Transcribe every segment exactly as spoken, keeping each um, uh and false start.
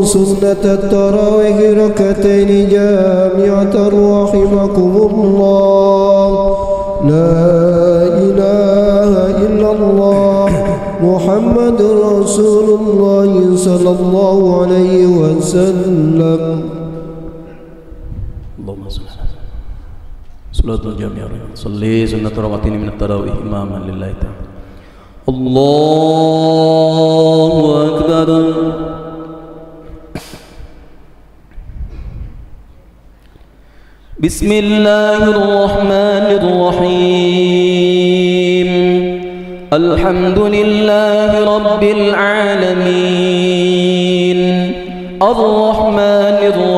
سنة التراويح ركعتين جامعة رحمكم الله. لا إله إلا الله محمد رسول الله صلى الله عليه وسلم. اللهم صل صلاة الجامعة صلي سنة ركعتين من التراويح إماما لله تعالى. الله أكبر. بسم الله الرحمن الرحيم. الحمد لله رب العالمين الرحمن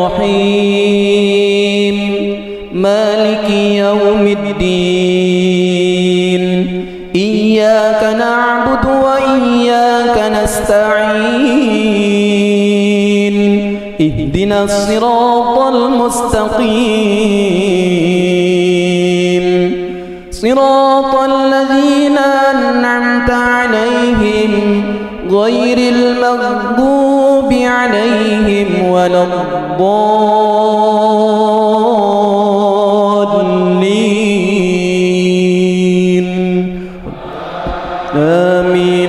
الرحيم مالك يوم الدين. إياك نعبد وإياك نستعين. اهدنا الصراط المستقيم صراط الذين أنعمت عليهم غير المغضوب عليهم ولا الضالين. آمين.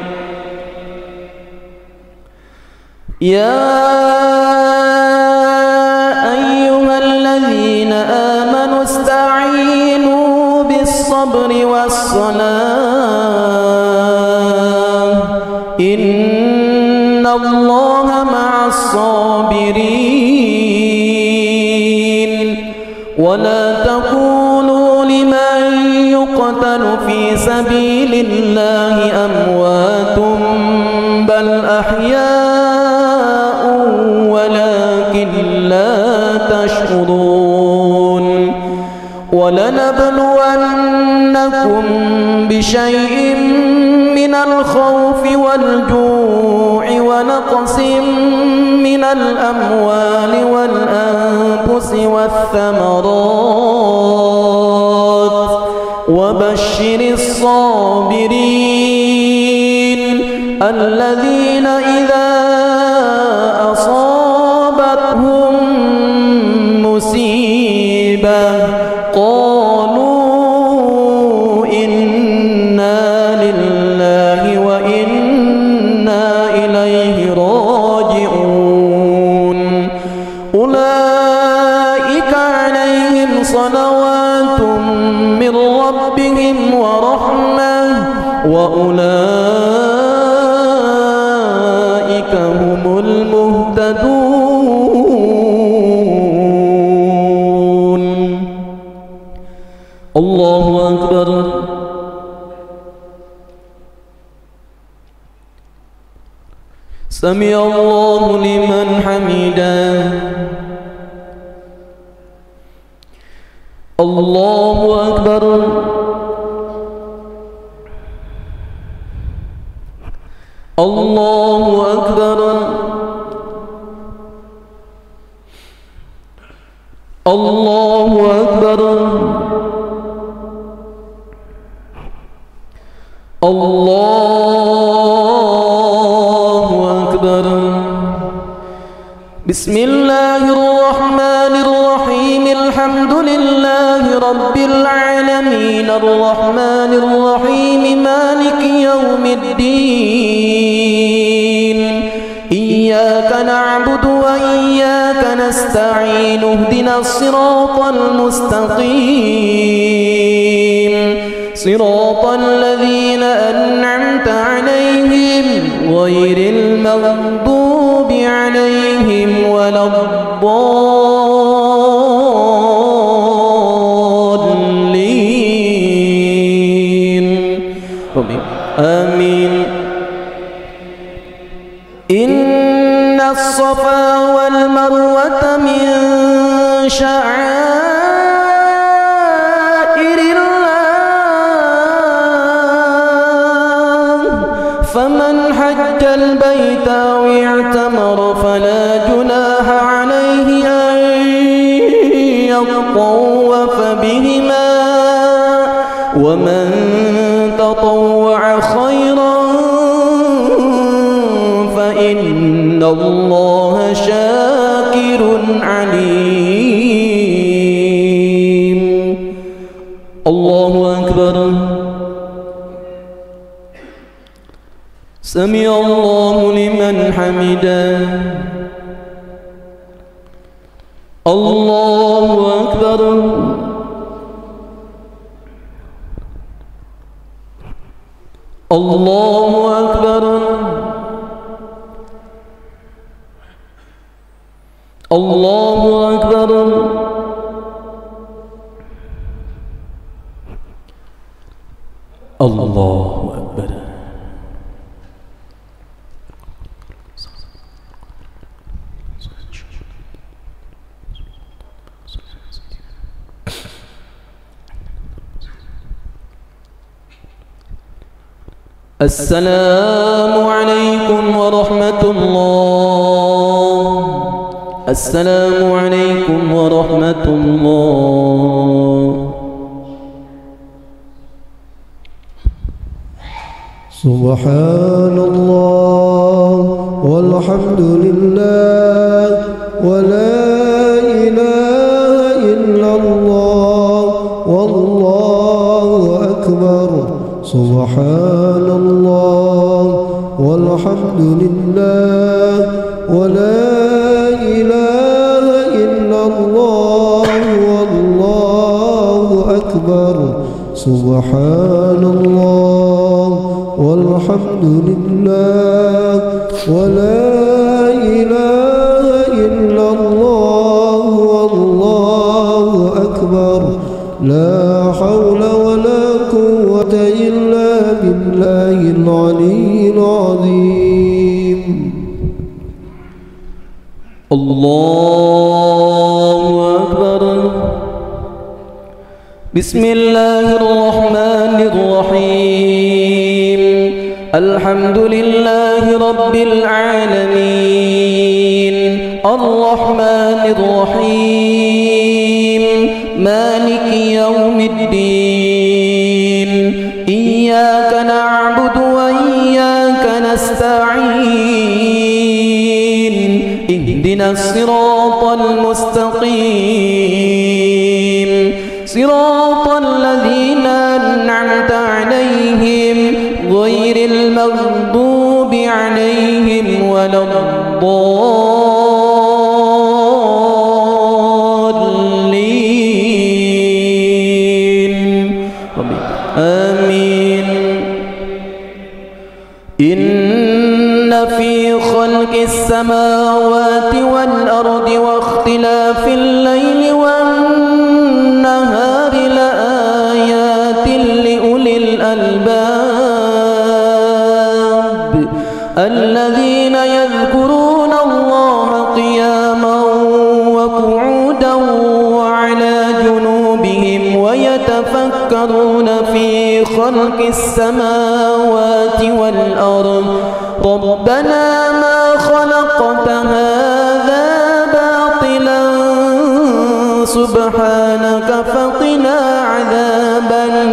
يا أيها الذين آمنوا استعينوا بالصبر والصلاة إن الله مع الصابرين. ولا تقولوا لمن يقتل في سبيل الله أموات بل أحياء ولكن لا تشعرون. ولنبلونكم بشيء من الخوف والجوع ونقص من الأموال والأنفس والثمرات وبشر الصابرين الذين إذا أصابتهم مصيبة قالوا إنا لله وإنا إليه راجعون. أولئك عليهم صلوات من ربهم ورحمة وأولئك هم المهتدون. الله أكبر. سمع الله لمن حمده. الله أكبر. الله أكبر. الله أكبر. الله أكبر. بسم الله الرحمن الرحيم. الحمد لله رب العالمين الرحمن الرحيم مالك يوم الدين. إياك نعبد وإياك نستعين. اهدنا الصراط المستقيم صراط الذين أنعمت عليهم غير المغضوب عليهم ولا الضالين. آمين. إن الصفا والمروة من شعائر الله فمن حج البيت أو اعتمر فلا جناح عليه أن يطوف بهما ومن تطوع خيرا فإن الله سمع الله لمن حمده. الله أكبر. الله أكبر. الله أكبر. الله أكبر. السلام عليكم ورحمة الله. السلام عليكم ورحمة الله. سبحان الله والحمد لله ولا إله إلا الله والله أكبر. سبحان الله والحمد لله ولا إله إلا الله والله أكبر. سبحان الله والحمد لله ولا إله إلا الله والله أكبر. لا حول ولا قوة إلا بالله العلي العظيم. الله أكبر. بسم الله الرحمن الرحيم. الحمد لله رب العالمين الرحمن الرحيم مالك يوم الدين. إياك نعبد وإياك نستعين. اهدنا الصراط المستقيم صراط الذين أنعمت عليهم غير المغضوب عليهم ولا الضالين. آمين. إن في خلق السماوات والأرض واختلاف الليل والنهار لآيات لأولي الألباب الذين يذكرون الله قياما وقعودا وعلى جنوبهم ويتفكرون في خلق السماوات والأرض ربنا ما خلقت هذا باطلا سبحانك فقنا عذاب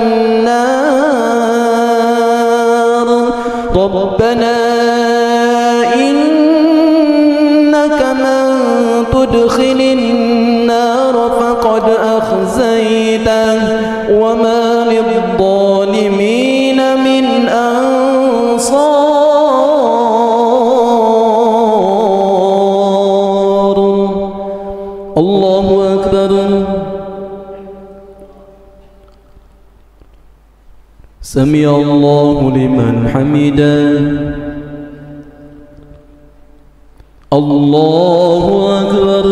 النار. ربنا إنك من تدخل النار فقد أخزيته وما للظالمين من أنصار. الله أكبر. سمع الله لمن حمده. الله أكبر.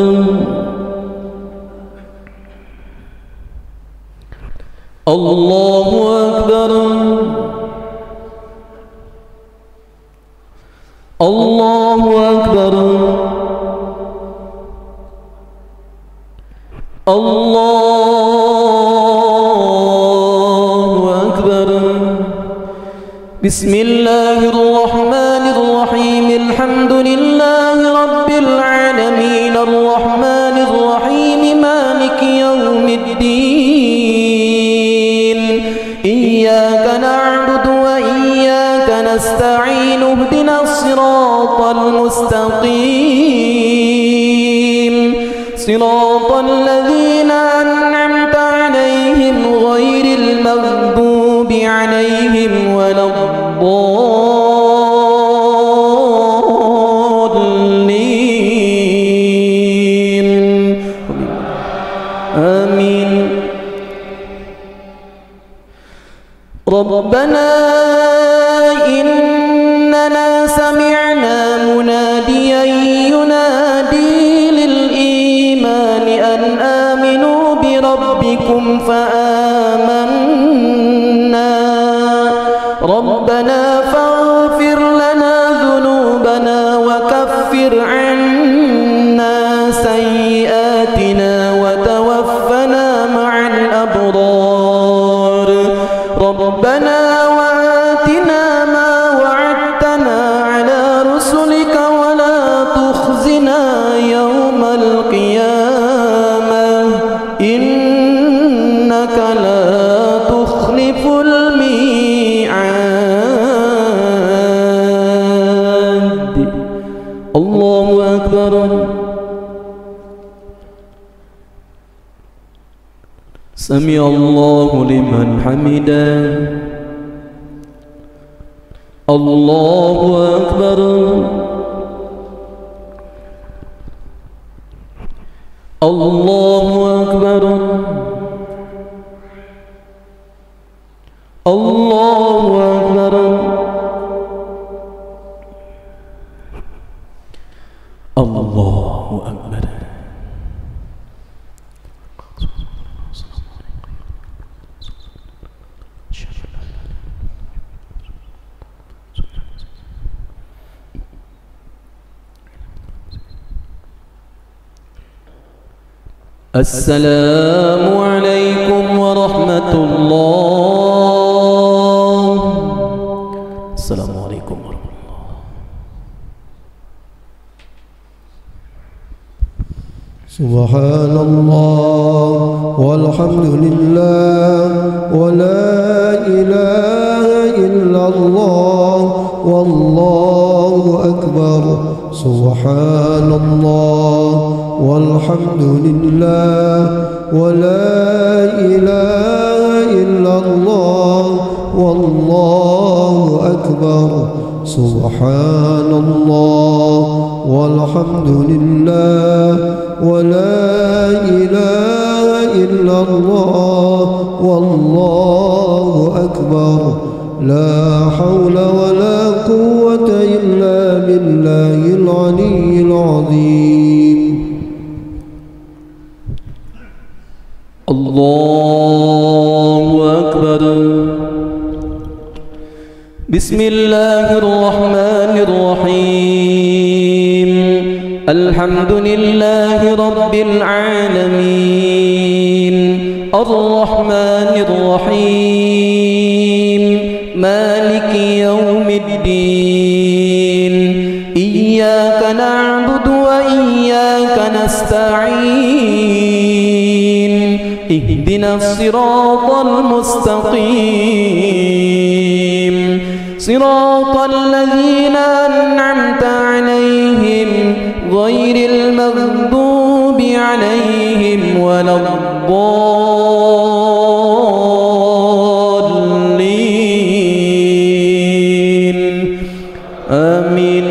الله أكبر. الله أكبر. الله أكبر. بسم الله الرحمن الرحيم. الحمد لله رب العالمين الرحمن الرحيم مالك يوم الدين. إياك نعبد وإياك نستعين. اهدنا الصراط المستقيم صراط الذين أنعمت عليهم غير المغضوب عليهم ولا الضالين. ربنا إننا سمعنا مناديا ينادي للإيمان أن آمنوا بربكم فآمنا ربنا فاغفر لنا ذنوبنا وكفر عنا سيئاتنا وتوفنا مع الأبرار ربنا وآتنا ما وعدتنا على رسلك ولا تخزنا يوم القيامة إنك لا تخلف الميعاد. الله أكبر. سمع الله لمن حمده. الله أكبر. الله أكبر. الله أكبر. الله أكبر. السلام عليكم ورحمة الله. السلام عليكم ورحمة الله. سبحان الله والحمد لله ولا إله إلا الله والله أكبر. سبحان الله والحمد لله ولا إله إلا الله والله أكبر. سبحان الله والحمد لله ولا إله إلا الله والله أكبر. لا حول ولا قوة إلا بالله العلي العظيم. الله أكبر. بسم الله الرحمن الرحيم. الحمد لله رب العالمين الرحمن الرحيم مالك يوم الدين إياك نعبد وإياك نستعين اهدنا الصراط المستقيم صراط الذين أنعمت عليهم غير المغضوب عليهم ولا الضالين آمين.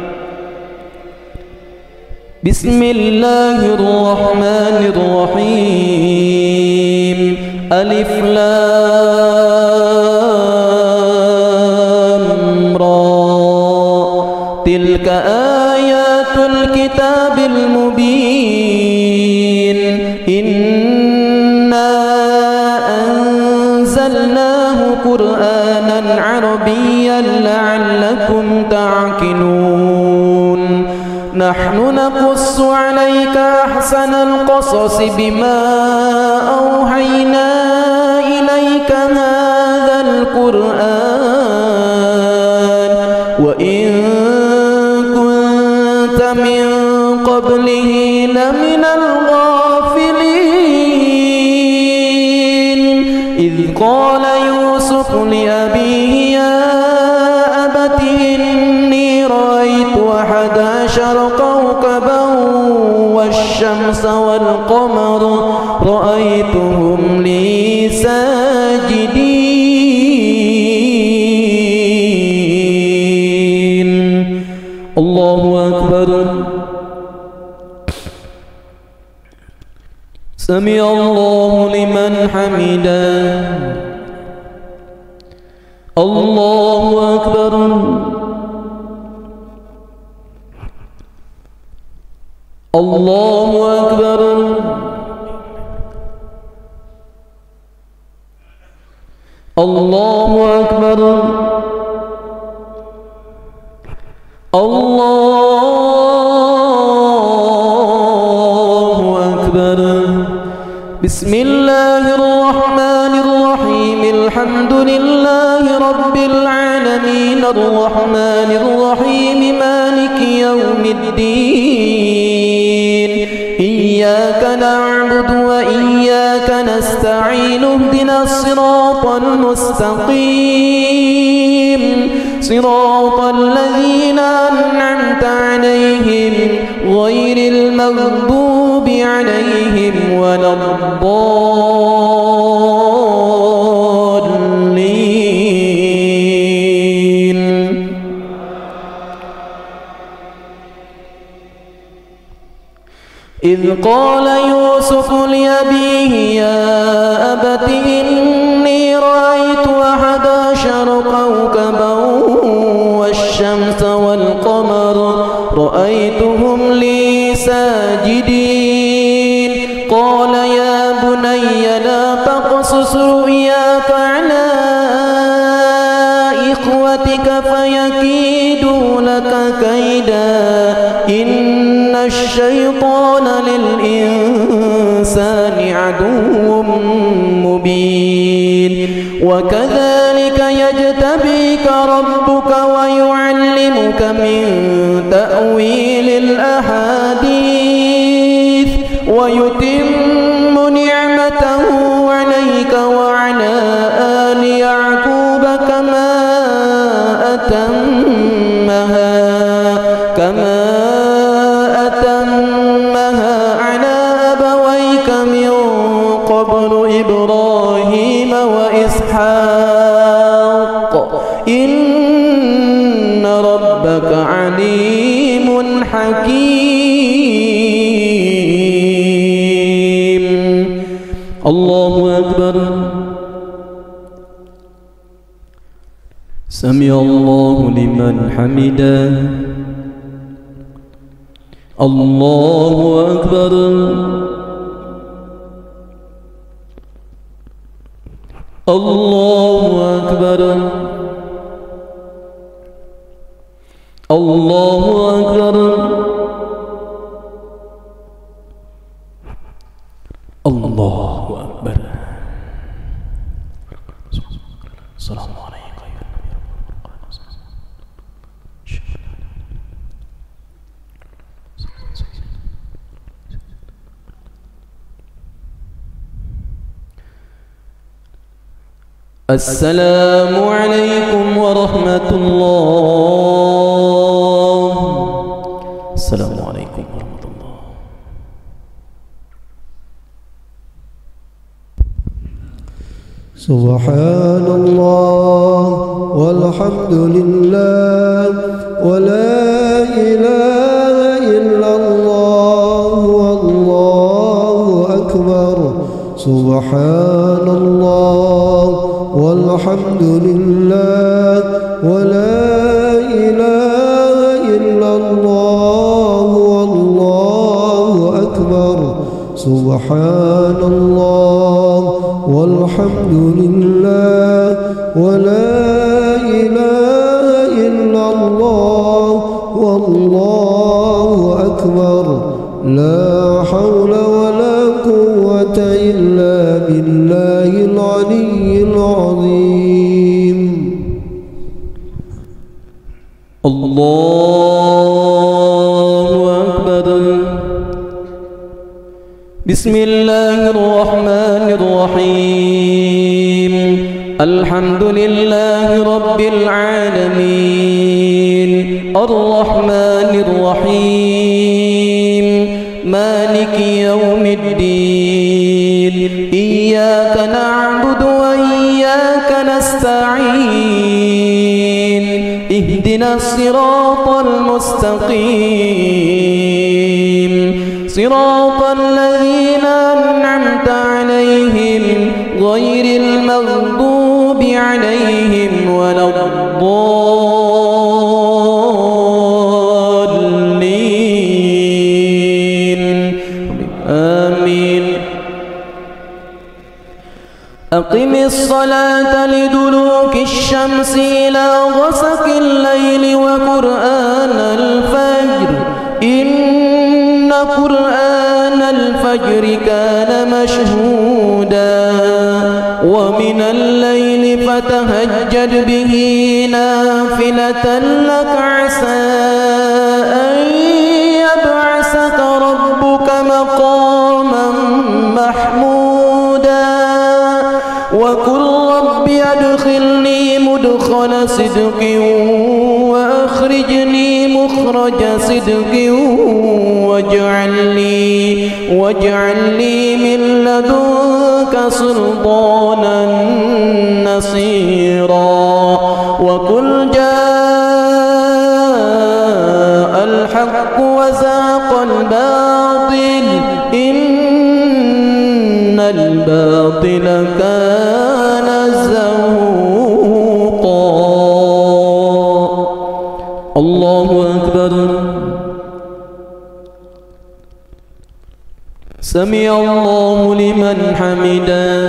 بسم الله الرحمن الرحيم. ألف لام را تلك آيات الكتاب المبين إنا أنزلناه قرآنا عربيا لعلكم تعقلون. نحن نقص عليك أحسن القصص بما أوحينا إليك هذا القرآن وإن كنت من قبله لمن الغافلين. إذ قال يوسف لأبيه يا أبت إني رأيت أحد عشر كوكبا والشمس والقمر رأيتهم لي ساجدين. الله أكبر. سمع الله لمن حمده. الله أكبر. الله أكبر. الله أكبر. الله أكبر. بسم الله الرحمن الرحيم. الحمد لله رب العالمين الرحمن الرحيم مالك يوم الدين. إياك نعبد وإياك نستعين. اهدنا الصراط المستقيم صراط الذين أنعمت عليهم غير المغضوب عليهم ولا الضالين. إذ قال يوسف لأبيه يا أبت إني رأيت أحد عشر كوكبا والشمس والقمر رأيتهم لي ساجدين. قال يا بني لا تقصص رؤياك على إخوتك فيكيدوا لك كيدا إن الشيطان للإنسان عدو مبين. وكذلك يجتبيك ربك ويعلمك من تأويل الأحاديث ويتم نعمته عليك وعلى آل يعقوب كما أتمها كما أتمها على أبويك من قبل إبراهيم وإسحاق إن ربك عليم حكيم. الله أكبر. سمع الله لمن حمده. الله أكبر. الله أكبر. الله أكبر. الله أكبر. السلام عليكم أيها النبي. السلام عليكم ورحمة الله. السلام عليكم ورحمة الله. سبحان الله والحمد لله ولا إله إلا الله والله أكبر. سبحان الله والحمد لله ولا إله إلا الله والله أكبر. سبحان الله والحمد لله ولا إله إلا الله والله أكبر. لا حول ولا قوة إلا بالله العلي العظيم. الله أكبر. بسم الله الرحمن الرحيم. الحمد لله رب العالمين الرحمن الرحيم مالك يوم الدين. إياك نعبد وإياك نستعين. اهدنا الصراط المستقيم صراط الذين أنعمت عليهم غير المغضوب عليهم ولا الضالين. الضالين آمين. أقم الصلاة لدلوك الشمس إلى غسق الليل وقرآن الفجر إن قرآن الفجر كان مشهودا ومن الليل فتهجد به نافلة لك عسى أن يبعثك ربك مقاما محمودا وقل رب أدخلني مدخل صدق وأخرجني مخرج صدق واجعل لي واجعل لي من لدنك سلطانا نصيرا وقل جاء الحق وزهق الباطل إن الباطل كان زهوقا. الله أكبر. سمع الله لمن حمده.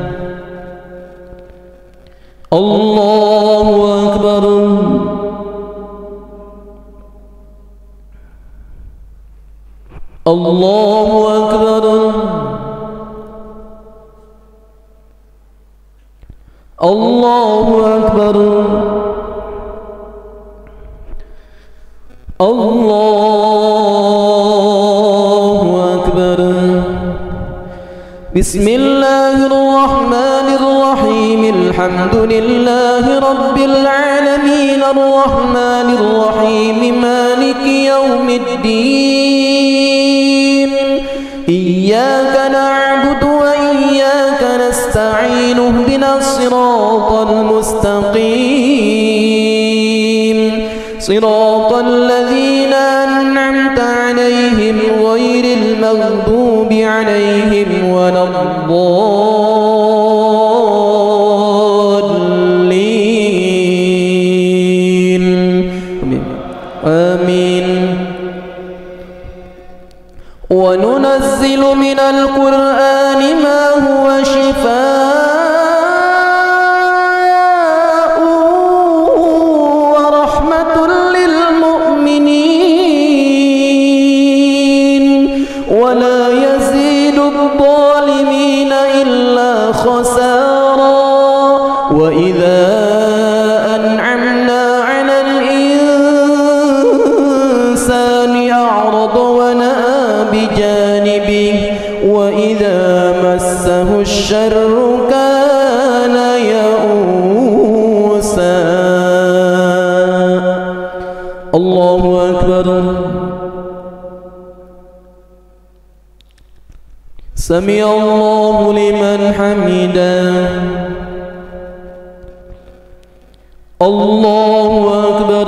الله أكبر. الله أكبر. الله أكبر. الله أكبر. بسم الله الرحمن الرحيم الحمد لله رب العالمين الرحمن الرحيم مالك يوم الدين إياك نعبد وإياك نستعين اهدنا الصراط المستقيم صراط الذين أنعمت عليهم غير المغضوب عليهم ولا الضالين آمين. وننزل من القرآن ما هو شفاء ورحمة للمؤمنين ولا يزيد الظالمين إلا خسارا. وإذا أنعمنا على الإنسان أعرض ونأى بجانبه وإذا مسه الشر كان يئوسا. الله أكبر. سمع الله لمن حمده. الله أكبر.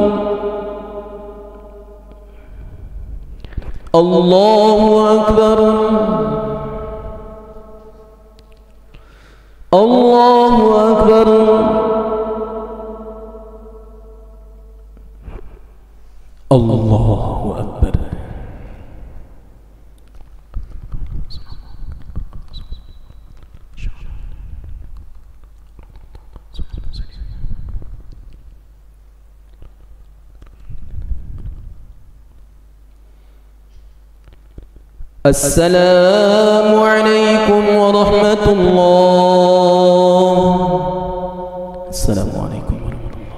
الله أكبر. الله أكبر. الله أكبر. السلام عليكم ورحمة الله. السلام عليكم ورحمة الله.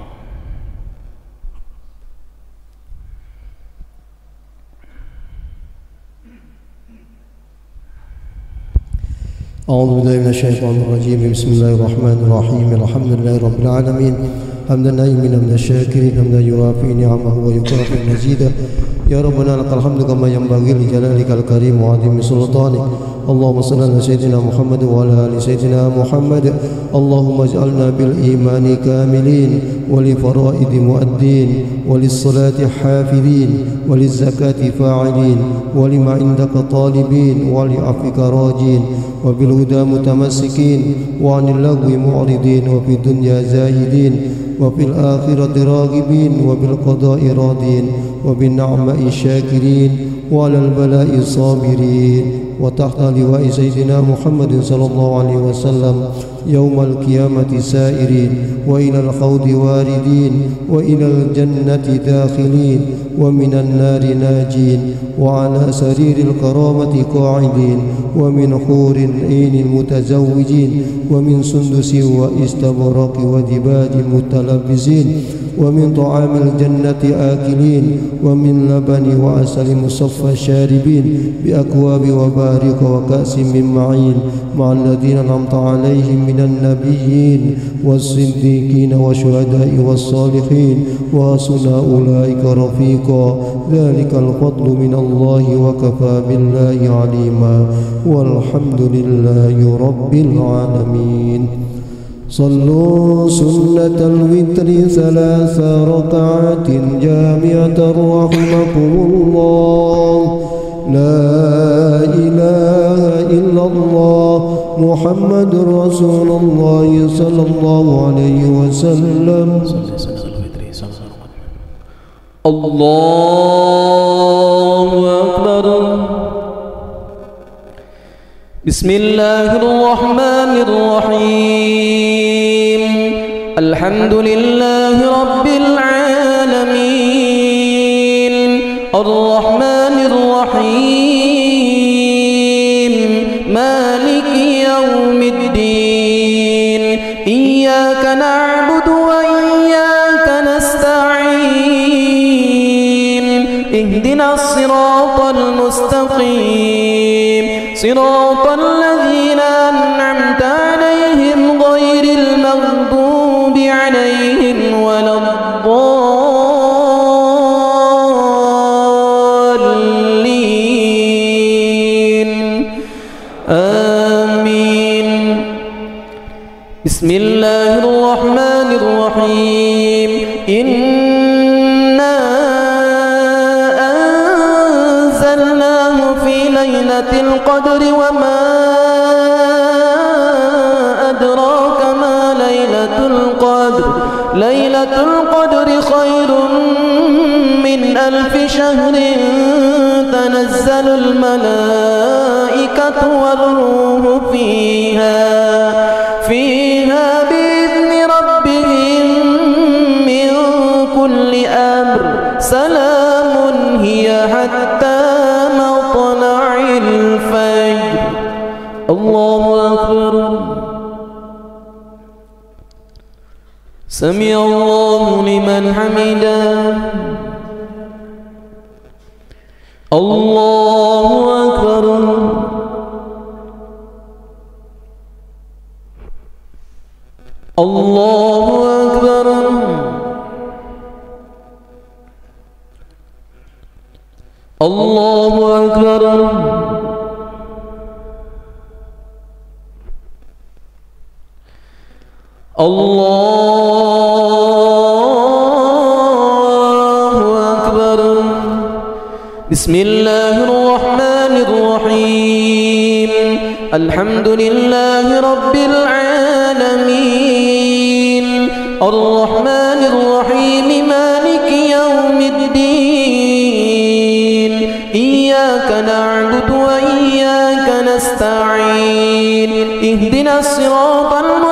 أعوذ بالله من الشيطان الرجيم. بسم الله الرحمن الرحيم. الحمد لله رب العالمين حمدا نائمين من الشاكرين حمدا يوافي نعمه ويكافئ مزيدا يا ربنا لك الحمد كما ينبغي لجلالك الكريم وعظيم سلطانك. اللهم صل على سيدنا محمد وعلى آل سيدنا محمد. اللهم اجعلنا بالإيمان كاملين ولفرائض مؤدين وللصلاة حافظين وللزكاة فاعلين ولما عندك طالبين ولعفوك راجين وبالهدى متمسكين وعن اللغو معرضين وفي الدنيا زاهدين وفي الآخرة راغبين وبالقضاء راضين وبالنعماء شاكرين وعلى البلاء صابرين وتحت لواء سيدنا محمد صلى الله عليه وسلم يوم القيامة سائرين وإلى الخوض واردين وإلى الجنة داخلين ومن النار ناجين وعلى سرير الكرامة قاعدين ومن حور عين متزوجين ومن سندس واستبرق ودباج متلبسين ومن طعام الجنة آكلين ومن لبن وعسل مصفى شاربين بأكواب وبارق وكأس من معين مع الذين أنعمت عليهم من النبيين والصديقين والشهداء والصالحين وحسن أولئك رفيقا ذلك الفضل من الله وكفى بالله عليما والحمد لله رب العالمين. صلوا سنة الوتر ثلاث ركعات جامعة رحمكم الله. لا إله إلا الله محمد رسول الله صلى الله عليه وسلم. الله أكبر. بسم الله الرحمن الرحيم. الحمد لله رب العالمين الرحمن الرحيم مالك يوم الدين إياك نعبد وإياك نستعين اهدنا الصراط المستقيم صراط الذين أنعمت عليهم غير المغضوب عليهم ولا الضالين آمين. بسم الله الرحمن الرحيم. إنا أنزلناه في ليلة القدر وما أدراك ما ليلة القدر ليلة القدر خير من ألف شهر تنزل الملائكة والروح فيها فيها بإذن ربهم من كل أمر سلام هي حتى مطلع الفجر. الله أكبر. سمع الله لمن حمده. الله أكبر. الله أكبر. الله أكبر. الله أكبر. بسم الله الرحمن الرحيم. الحمد لله رب العالمين الرحمن الرحيم مالك يوم الدين إياك نعبد وإياك نستعين اهدنا الصراط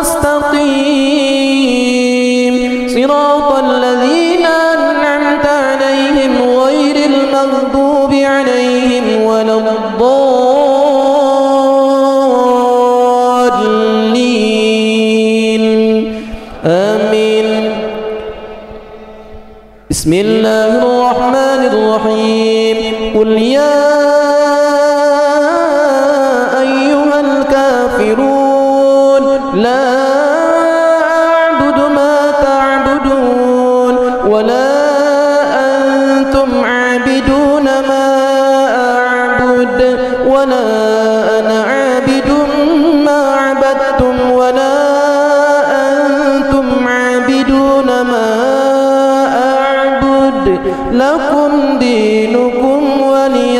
المستقيم صراط الذين أنعمت عليهم غير المغضوب عليهم ولا الضالين آمين. بسم الله الرحمن الرحيم. قل يا أيها الكافرون لا أعبد ما تعبدون ولا أنتم عابدون عابدون ما أعبد ولا أنا عابد ما عبدتم ولا أنتم عابدون ما أعبد لكم دينكم ولي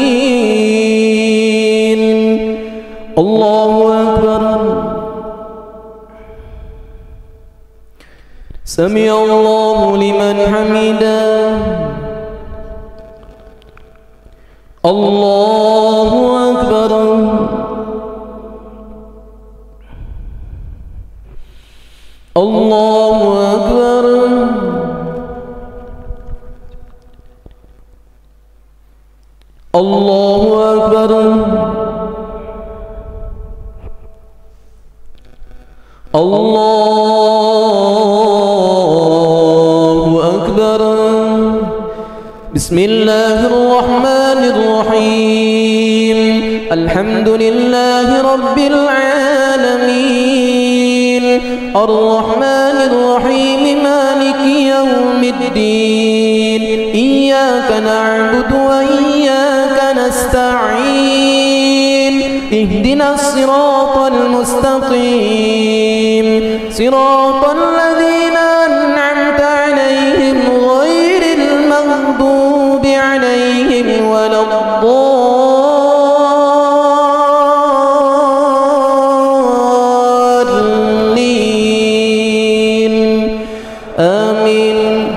دين. الله أكبر. سمع الله لمن حمده. الله أكبر. الله أكبر. الله أكبر. الله أكبر. بسم الله الرحمن الرحيم. الحمد لله رب العالمين الرحمن الرحيم مالك يوم الدين إياك نعبد وإياك نستعين اهدنا الصراط المستقيم صراط الذين أنعمت عليهم غير المغضوب عليهم ولا الضالين آمين.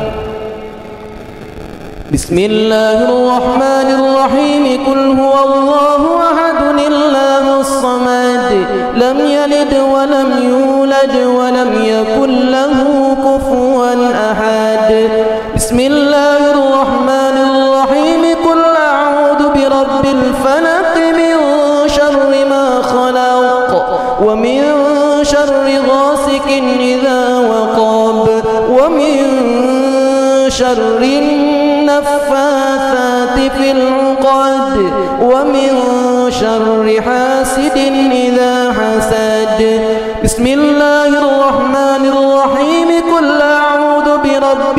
بسم الله الرحمن الرحيم قل هو الله أحد الله الصمد لم يلد ولم يولد ولم يكن له كفوا أحد. بسم الله الرحمن الرحيم قل أعوذ برب الفلق من شر ما خلق ومن شر غاسق إذا وقب ومن شر النفاثات في العقد ومن شر حاسد إذا حسد. بسم الله الرحمن الرحيم قل أعوذ برب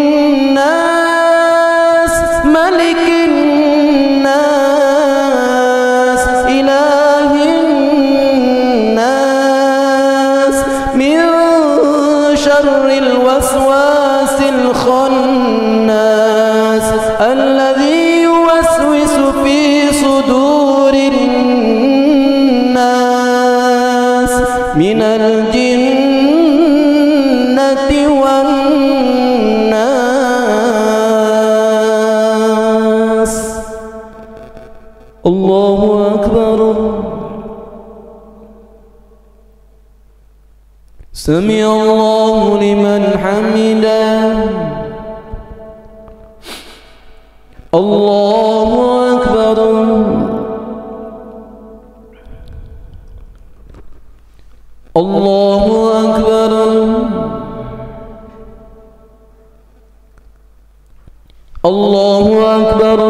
الناس ملك الناس إله الناس من شر الوسواس الخناس الذي يوسوس في صدور الناس من الجنة والناس. الله أكبر. سمع الله لمن حمده. الله أكبر. الله أكبر. الله أكبر.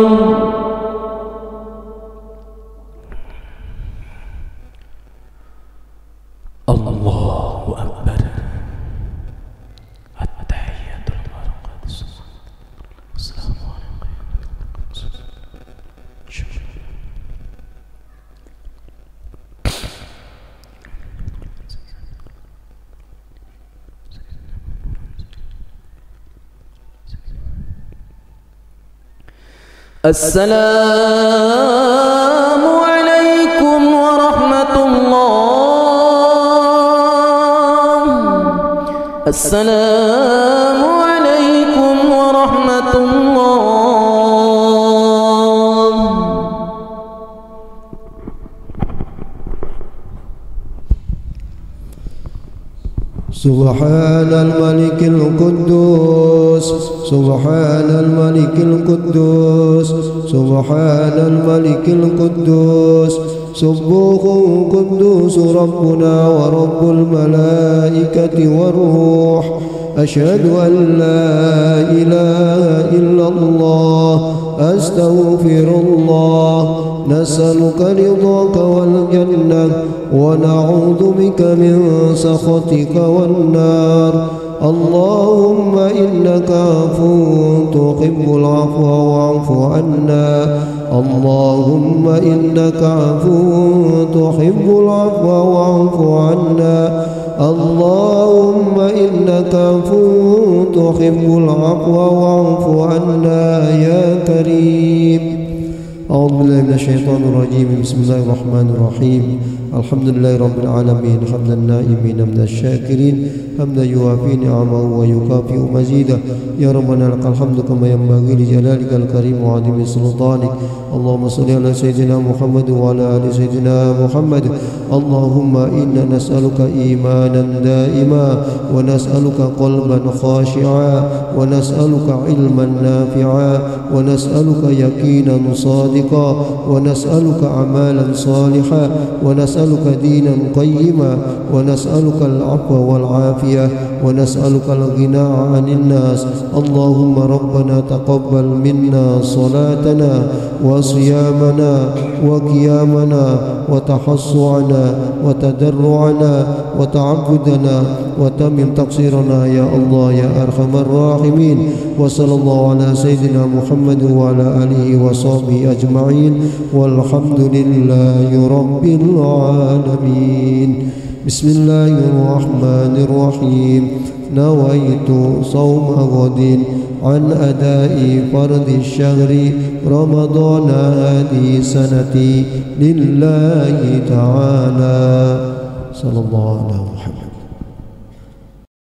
الله أكبر. التحيات المباركات السلام عليكم. السلام عليكم ورحمة الله. السلام عليكم ورحمة الله. سبحان الملك القدوس سبحان الملك القدوس سبحان الملك القدوس سبوح قدوس ربنا ورب الملائكة والروح. أشهد أن لا إله إلا الله أستغفر الله. نسألك رضاك والجنة ونعوذ بك من سخطك والنار. اللهم إنك عفو تحب العفو واعف عنا اللهم إنك عفو تحب العفو واعف عنا اللهم إنك عفو تحب العفو واعف عنا يا كريم. أعوذ بالله من الشيطان الرجيم. بسم الله الرحمن الرحيم. الحمد لله رب العالمين حمد النائمين من الشاكرين حمدا يوافي نعمه ويكافئ مزيدا. يا ربنا لك الحمد كما ينبغي لجلالك الكريم وعظيم سلطانك. اللهم صل على سيدنا محمد وعلى آل سيدنا محمد. اللهم إنا نسألك إيمانا دائما ونسألك قلبا خاشعا ونسألك علما نافعا ونسألك يقينا صادقا ونسألك أعمالا صالحا ونسألك دينا قيما ونسألك العفو والعافية ونسألك الغنى عن الناس. اللهم ربنا تقبل منا صلاتنا وصيامنا وقيامنا وتحصعنا وتدرعنا وتعبدنا وتمم تقصيرنا يا الله يا أرحم الراحمين. وصلى الله على سيدنا محمد وعلى آله وصحبه أجمعين والحمد لله رب العالمين. بسم الله الرحمن الرحيم. نويت صوم غد عن أداء فرض الشهر رمضان هذه سنتي لله تعالى. صلى الله على محمد.